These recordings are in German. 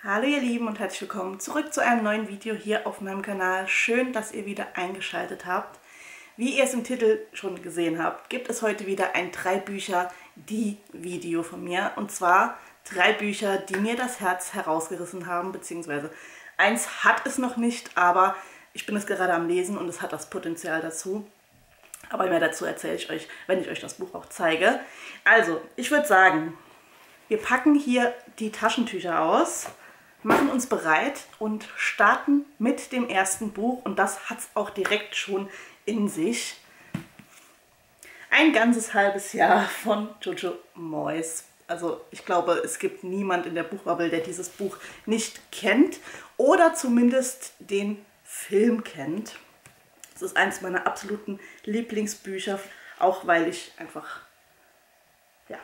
Hallo ihr Lieben und herzlich willkommen zurück zu einem neuen Video hier auf meinem Kanal. Schön, dass ihr wieder eingeschaltet habt. Wie ihr es im Titel schon gesehen habt, gibt es heute wieder ein 3-Bücher-Die-Video von mir. Und zwar 3 Bücher, die mir das Herz herausgerissen haben, beziehungsweise eins hat es noch nicht, aber ich bin es gerade am Lesen und es hat das Potenzial dazu. Aber mehr dazu erzähle ich euch, wenn ich euch das Buch auch zeige. Also, ich würde sagen, wir packen hier die Taschentücher aus, machen uns bereit und starten mit dem ersten Buch. Und das hat es auch direkt schon in sich. Ein ganzes halbes Jahr von Jojo Moyes. Also ich glaube, es gibt niemand in der Buchbubble, der dieses Buch nicht kennt oder zumindest den Film kennt. Es ist eines meiner absoluten Lieblingsbücher, auch weil ich einfach, ja,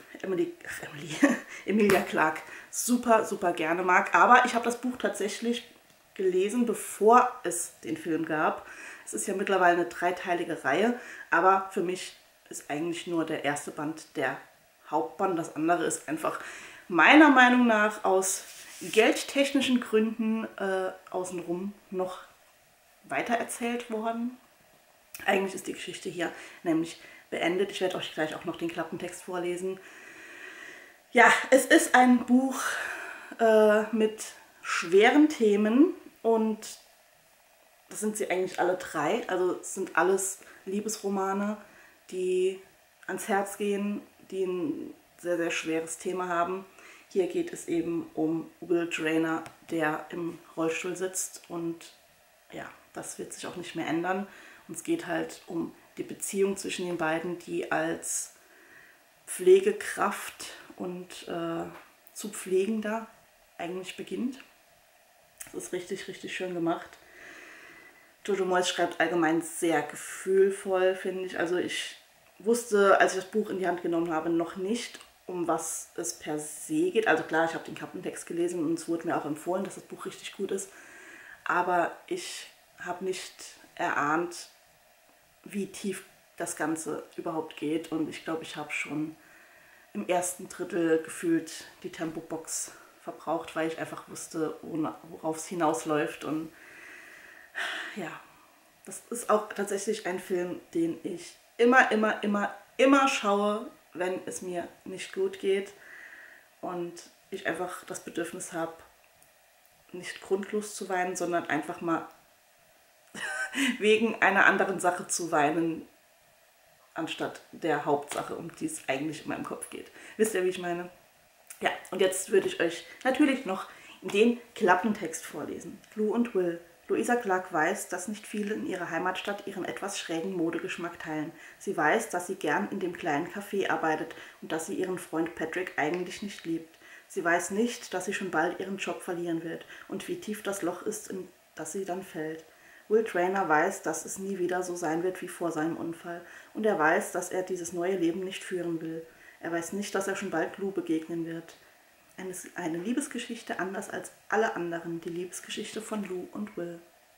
Emilia Clarke super, super gerne mag. Aber ich habe das Buch tatsächlich gelesen, bevor es den Film gab. Es ist ja mittlerweile eine 3-teilige Reihe, aber für mich ist eigentlich nur der erste Band der Hauptband. Das andere ist einfach meiner Meinung nach aus geldtechnischen Gründen außenrum noch weitererzählt worden. Eigentlich ist die Geschichte hier nämlich beendet. Ich werde euch gleich auch noch den Klappentext vorlesen. Ja, es ist ein Buch mit schweren Themen und das sind sie eigentlich alle 3. Also es sind alles Liebesromane, die ans Herz gehen, die ein sehr, sehr schweres Thema haben. Hier geht es eben um Will Traynor, der im Rollstuhl sitzt und ja, das wird sich auch nicht mehr ändern. Und es geht halt um die Beziehung zwischen den beiden, die als Pflegekraft und zu Pflegender eigentlich beginnt. Das ist richtig, richtig schön gemacht. Jojo Moyes schreibt allgemein sehr gefühlvoll, finde ich. Also ich wusste, als ich das Buch in die Hand genommen habe, noch nicht, um was es per se geht. Also klar, ich habe den Klappentext gelesen und es wurde mir auch empfohlen, dass das Buch richtig gut ist. Aber ich habe nicht erahnt, wie tief das Ganze überhaupt geht. Und ich glaube, ich habe schon im ersten Drittel gefühlt die Tempobox verbraucht, weil ich einfach wusste, worauf es hinausläuft. Und ja, das ist auch tatsächlich ein Film, den ich immer schaue, wenn es mir nicht gut geht und ich einfach das Bedürfnis habe, nicht grundlos zu weinen, sondern einfach mal wegen einer anderen Sache zu weinen, anstatt der Hauptsache, um die es eigentlich in meinem Kopf geht. Wisst ihr, wie ich meine? Ja, und jetzt würde ich euch natürlich noch den Klappentext vorlesen. Lou und Will. Louisa Clarke weiß, dass nicht viele in ihrer Heimatstadt ihren etwas schrägen Modegeschmack teilen. Sie weiß, dass sie gern in dem kleinen Café arbeitet und dass sie ihren Freund Patrick eigentlich nicht liebt. Sie weiß nicht, dass sie schon bald ihren Job verlieren wird und wie tief das Loch ist, in das sie dann fällt. Will Traynor weiß, dass es nie wieder so sein wird wie vor seinem Unfall. Und er weiß, dass er dieses neue Leben nicht führen will. Er weiß nicht, dass er schon bald Lou begegnen wird. Eine Liebesgeschichte anders als alle anderen. Die Liebesgeschichte von Lou und Will.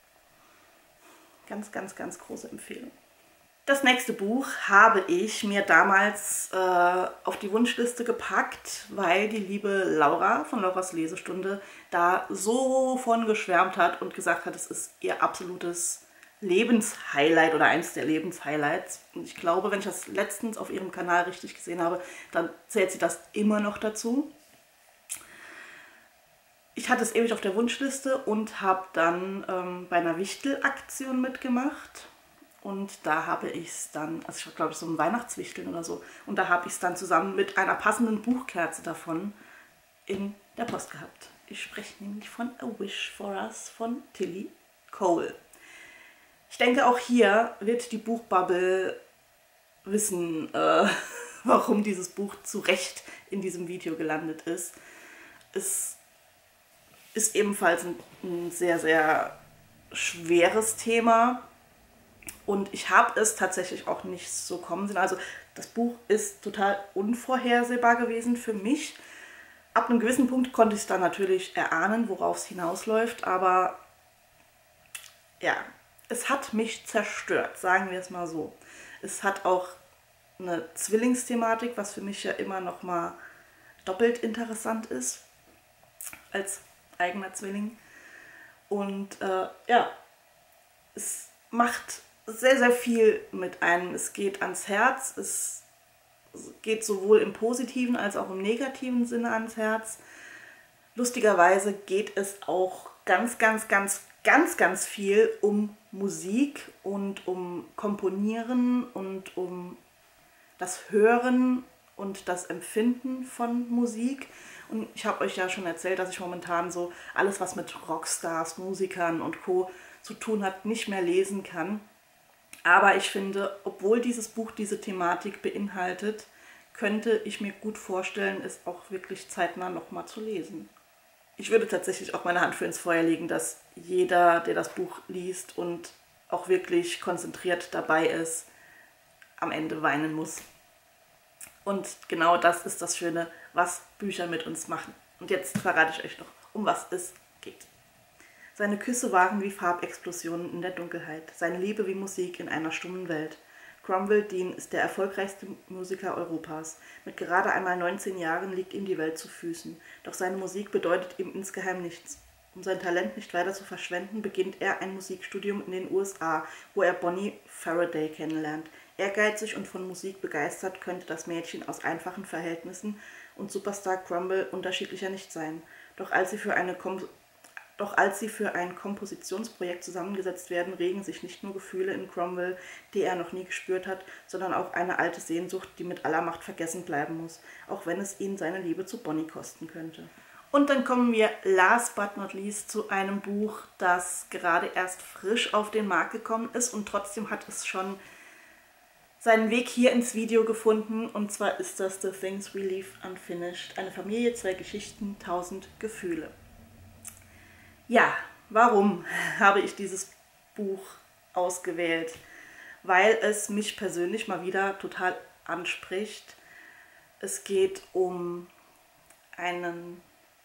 Ganz, ganz, ganz große Empfehlung. Das nächste Buch habe ich mir damals auf die Wunschliste gepackt, weil die liebe Laura von Lauras Lesestunde da so von geschwärmt hat und gesagt hat, es ist ihr absolutes Lebenshighlight oder eins der Lebenshighlights. Und ich glaube, wenn ich das letztens auf ihrem Kanal richtig gesehen habe, dann zählt sie das immer noch dazu. Ich hatte es ewig auf der Wunschliste und habe dann bei einer Wichtelaktion mitgemacht. Und da habe ich es dann, also ich glaube, so ein Weihnachtswichteln oder so. Und da habe ich es dann zusammen mit einer passenden Buchkerze davon in der Post gehabt. Ich spreche nämlich von A Wish for Us von Tilly Cole. Ich denke, auch hier wird die Buchbubble wissen, warum dieses Buch zu Recht in diesem Video gelandet ist. Es ist ebenfalls ein sehr, sehr schweres Thema. Und ich habe es tatsächlich auch nicht so kommen sehen. Also das Buch ist total unvorhersehbar gewesen für mich. Ab einem gewissen Punkt konnte ich es dann natürlich erahnen, worauf es hinausläuft. Aber ja, es hat mich zerstört, sagen wir es mal so. Es hat auch eine Zwillingsthematik, was für mich ja immer noch mal doppelt interessant ist. Als eigener Zwilling. Und ja, es macht sehr, sehr viel mit einem. Es geht ans Herz, es geht sowohl im positiven als auch im negativen Sinne ans Herz. Lustigerweise geht es auch ganz, ganz, ganz, ganz, ganz viel um Musik und um Komponieren und um das Hören und das Empfinden von Musik. Und ich habe euch ja schon erzählt, dass ich momentan so alles, was mit Rockstars, Musikern und Co. zu tun hat, nicht mehr lesen kann. Aber ich finde, obwohl dieses Buch diese Thematik beinhaltet, könnte ich mir gut vorstellen, es auch wirklich zeitnah nochmal zu lesen. Ich würde tatsächlich auch meine Hand für ins Feuer legen, dass jeder, der das Buch liest und auch wirklich konzentriert dabei ist, am Ende weinen muss. Und genau das ist das Schöne, was Bücher mit uns machen. Und jetzt verrate ich euch noch, um was es geht. Seine Küsse waren wie Farbexplosionen in der Dunkelheit, seine Liebe wie Musik in einer stummen Welt. Cromwell Dean ist der erfolgreichste Musiker Europas. Mit gerade einmal 19 Jahren liegt ihm die Welt zu Füßen. Doch seine Musik bedeutet ihm insgeheim nichts. Um sein Talent nicht weiter zu verschwenden, beginnt er ein Musikstudium in den USA, wo er Bonnie Faraday kennenlernt. Ehrgeizig und von Musik begeistert könnte das Mädchen aus einfachen Verhältnissen und Superstar Cromwell unterschiedlicher nicht sein. Doch als sie für ein Kompositionsprojekt zusammengesetzt werden, regen sich nicht nur Gefühle in Cromwell, die er noch nie gespürt hat, sondern auch eine alte Sehnsucht, die mit aller Macht vergessen bleiben muss, auch wenn es ihn seine Liebe zu Bonnie kosten könnte. Und dann kommen wir last but not least zu einem Buch, das gerade erst frisch auf den Markt gekommen ist und trotzdem hat es schon seinen Weg hier ins Video gefunden. Und zwar ist das The Things We Leave Unfinished. Eine Familie, 2 Geschichten, 1000 Gefühle. Ja, warum habe ich dieses Buch ausgewählt? Weil es mich persönlich mal wieder total anspricht. Es geht um einen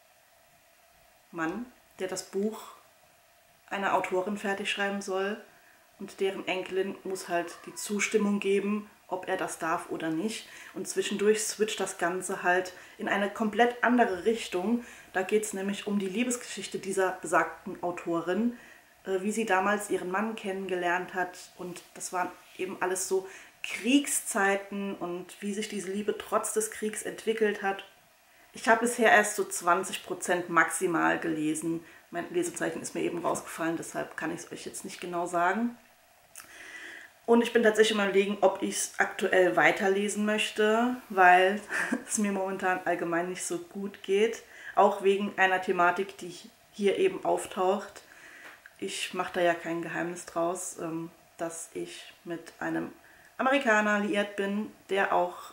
Mann, der das Buch einer Autorin fertig schreiben soll und deren Enkelin muss halt die Zustimmung geben, ob er das darf oder nicht. Und zwischendurch switcht das Ganze halt in eine komplett andere Richtung. Da geht es nämlich um die Liebesgeschichte dieser besagten Autorin, wie sie damals ihren Mann kennengelernt hat. Und das waren eben alles so Kriegszeiten und wie sich diese Liebe trotz des Kriegs entwickelt hat. Ich habe bisher erst so 20% maximal gelesen. Mein Lesezeichen ist mir eben rausgefallen, deshalb kann ich es euch jetzt nicht genau sagen. Und ich bin tatsächlich mal überlegen, ob ich es aktuell weiterlesen möchte, weil es mir momentan allgemein nicht so gut geht. Auch wegen einer Thematik, die hier eben auftaucht. Ich mache da ja kein Geheimnis draus, dass ich mit einem Amerikaner liiert bin, der auch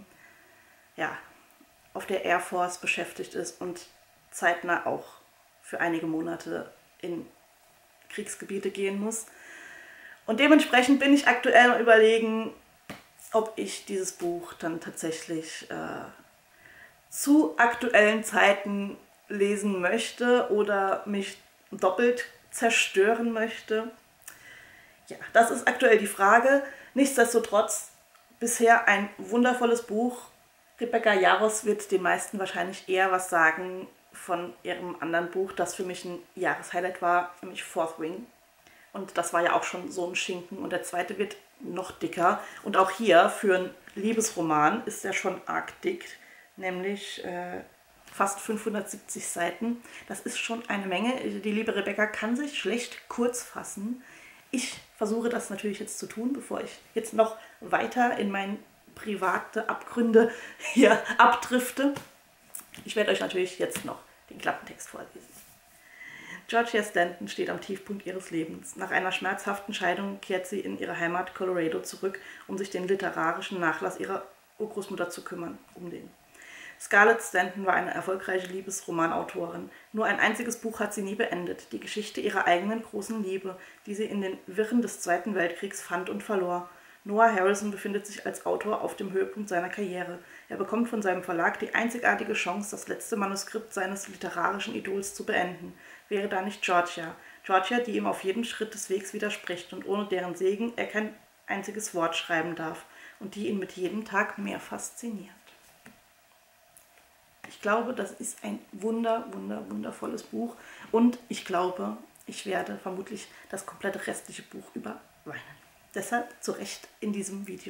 ja, auf der Air Force beschäftigt ist und zeitnah auch für einige Monate in Kriegsgebiete gehen muss. Und dementsprechend bin ich aktuell am Überlegen, ob ich dieses Buch dann tatsächlich zu aktuellen Zeiten lesen möchte oder mich doppelt zerstören möchte. Ja, das ist aktuell die Frage. Nichtsdestotrotz bisher ein wundervolles Buch. Rebecca Yarros wird den meisten wahrscheinlich eher was sagen von ihrem anderen Buch, das für mich ein Jahreshighlight war, nämlich Fourth Wing. Und das war ja auch schon so ein Schinken. Und der zweite wird noch dicker. Und auch hier für einen Liebesroman ist er schon arg dick, nämlich fast 570 Seiten. Das ist schon eine Menge. Die liebe Rebecca kann sich schlecht kurz fassen. Ich versuche das natürlich jetzt zu tun, bevor ich jetzt noch weiter in meine private Abgründe hier abdrifte. Ich werde euch natürlich jetzt noch den Klappentext vorlesen. Georgia Stanton steht am Tiefpunkt ihres Lebens. Nach einer schmerzhaften Scheidung kehrt sie in ihre Heimat Colorado zurück, um sich den literarischen Nachlass ihrer Urgroßmutter zu kümmern. Scarlett Stanton war eine erfolgreiche Liebesromanautorin. Nur ein einziges Buch hat sie nie beendet, die Geschichte ihrer eigenen großen Liebe, die sie in den Wirren des Zweiten Weltkriegs fand und verlor. Noah Harrison befindet sich als Autor auf dem Höhepunkt seiner Karriere. Er bekommt von seinem Verlag die einzigartige Chance, das letzte Manuskript seines literarischen Idols zu beenden. Wäre da nicht Georgia? Georgia, die ihm auf jedem Schritt des Wegs widerspricht und ohne deren Segen er kein einziges Wort schreiben darf und die ihn mit jedem Tag mehr fasziniert. Ich glaube, das ist ein wundervolles Buch und ich glaube, ich werde vermutlich das komplette restliche Buch über weinen. Deshalb zu Recht in diesem Video.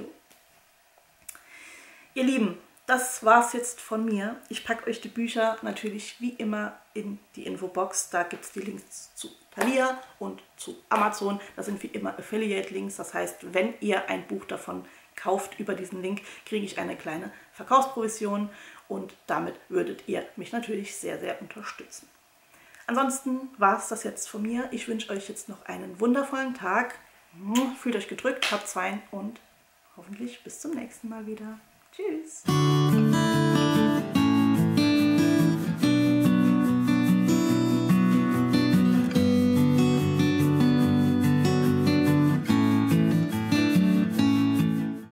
Ihr Lieben, das war's jetzt von mir. Ich packe euch die Bücher natürlich wie immer in die Infobox. Da gibt es die Links zu Thalia und zu Amazon. Das sind wie immer Affiliate-Links. Das heißt, wenn ihr ein Buch davon kauft über diesen Link, kriege ich eine kleine Verkaufsprovision und damit würdet ihr mich natürlich sehr, sehr unterstützen. Ansonsten war es das jetzt von mir. Ich wünsche euch jetzt noch einen wundervollen Tag. Fühlt euch gedrückt, habt's fein und hoffentlich bis zum nächsten Mal wieder. Tschüss!